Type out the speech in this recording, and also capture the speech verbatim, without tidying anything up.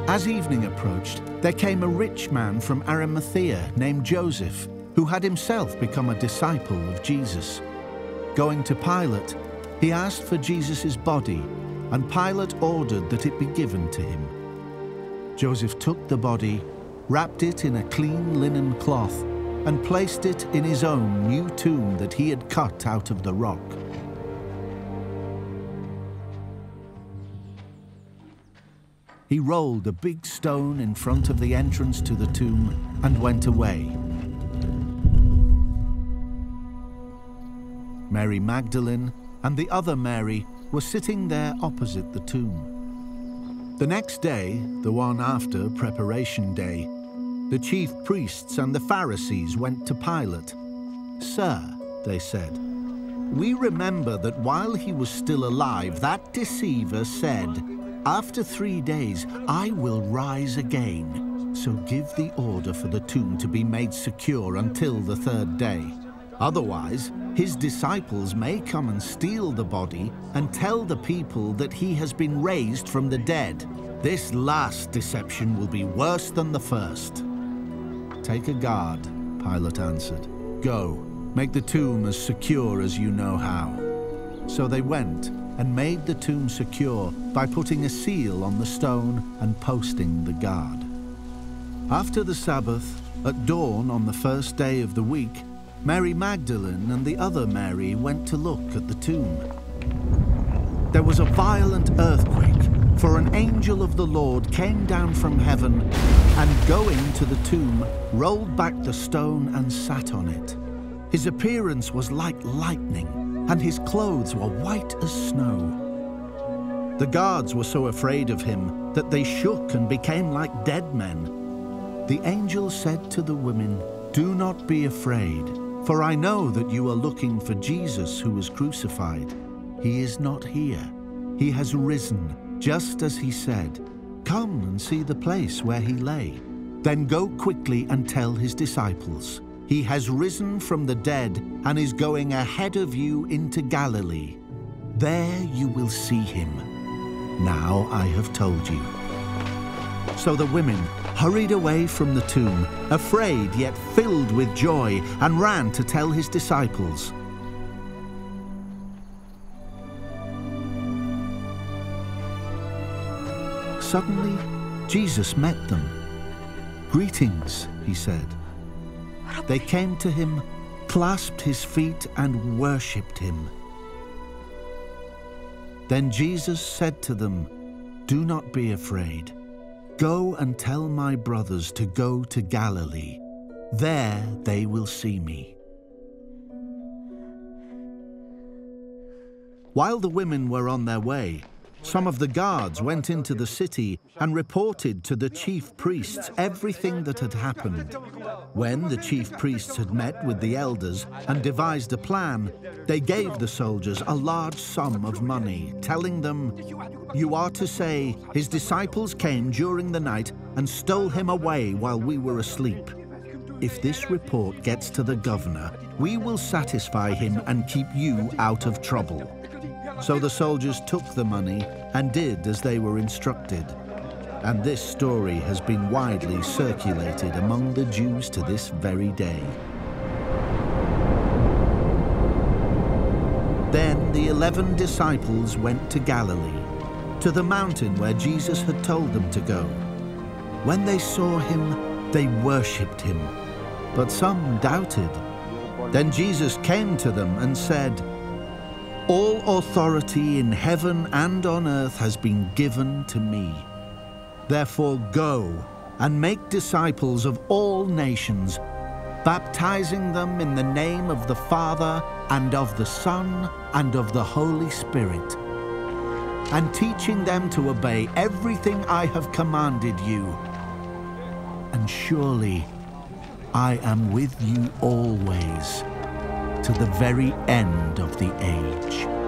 As evening approached, there came a rich man from Arimathea named Joseph, who had himself become a disciple of Jesus. Going to Pilate, he asked for Jesus' body, and Pilate ordered that it be given to him. Joseph took the body, wrapped it in a clean linen cloth, and placed it in his own new tomb that he had cut out of the rock. He rolled a big stone in front of the entrance to the tomb and went away. Mary Magdalene and the other Mary were sitting there opposite the tomb. The next day, the one after Preparation Day, the chief priests and the Pharisees went to Pilate. "Sir," they said, "we remember that while he was still alive, that deceiver said, 'After three days I will rise again.' So give the order for the tomb to be made secure until the third day. Otherwise, his disciples may come and steal the body and tell the people that he has been raised from the dead. This last deception will be worse than the first." "Take a guard," Pilate answered. "Go, make the tomb as secure as you know how." So they went and made the tomb secure by putting a seal on the stone and posting the guard. After the Sabbath, at dawn on the first day of the week, Mary Magdalene and the other Mary went to look at the tomb. There was a violent earthquake, for an angel of the Lord came down from heaven and, going to the tomb, rolled back the stone and sat on it. His appearance was like lightning, and his clothes were white as snow. The guards were so afraid of him that they shook and became like dead men. The angel said to the women, "Do not be afraid, for I know that you are looking for Jesus who was crucified. He is not here. He has risen, just as he said. Come and see the place where he lay. Then go quickly and tell his disciples. He has risen from the dead and is going ahead of you into Galilee. There you will see him. Now I have told you." So the women hurried away from the tomb, afraid yet filled with joy, and ran to tell his disciples. Suddenly, Jesus met them. "Greetings," he said. They came to him, clasped his feet, and worshipped him. Then Jesus said to them, "Do not be afraid. Go and tell my brothers to go to Galilee. There they will see me." While the women were on their way, some of the guards went into the city and reported to the chief priests everything that had happened. When the chief priests had met with the elders and devised a plan, they gave the soldiers a large sum of money, telling them, "You are to say, 'His disciples came during the night and stole him away while we were asleep.' If this report gets to the governor, we will satisfy him and keep you out of trouble." So the soldiers took the money and did as they were instructed. And this story has been widely circulated among the Jews to this very day. Then the eleven disciples went to Galilee, to the mountain where Jesus had told them to go. When they saw him, they worshipped him, but some doubted. Then Jesus came to them and said, "All authority in heaven and on earth has been given to me. Therefore go and make disciples of all nations, baptizing them in the name of the Father and of the Son and of the Holy Spirit, and teaching them to obey everything I have commanded you. And surely I am with you always, to the very end of the age."